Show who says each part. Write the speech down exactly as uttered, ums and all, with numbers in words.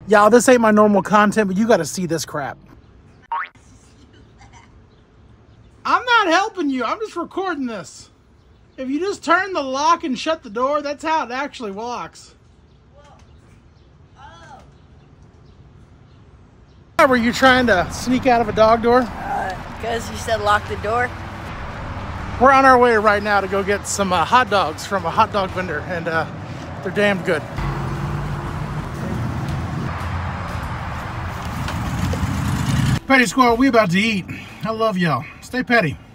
Speaker 1: Y'all, this ain't my normal content, but you got to see this crap. I'm not helping you. I'm just recording this. If you just turn the lock and shut the door, that's how it actually walks. Why were you trying to sneak out of a dog door?
Speaker 2: Because uh, you said lock the door.
Speaker 1: We're on our way right now to go get some uh, hot dogs from a hot dog vendor, and uh, they're damn good. Petty Squad, we about to eat. I love y'all. Stay petty.